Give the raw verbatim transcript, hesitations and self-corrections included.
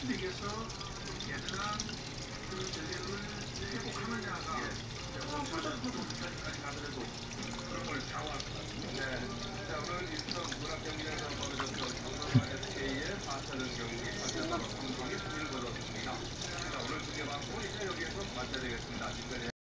릭에서 옛날 그 전력을 회복하느냐가 초등부까지 가더라도 그런 걸 좌우하거든요. 네. 자, 오늘 인천 문학경기장에서 벌어졌던 정성화 에스케이의 사차전 경기 사차전 삼성이 승리를 거뒀습니다. 자, 오늘 중계 방송은 이제 여기에서 마쳐야 되겠습니다. 지금까지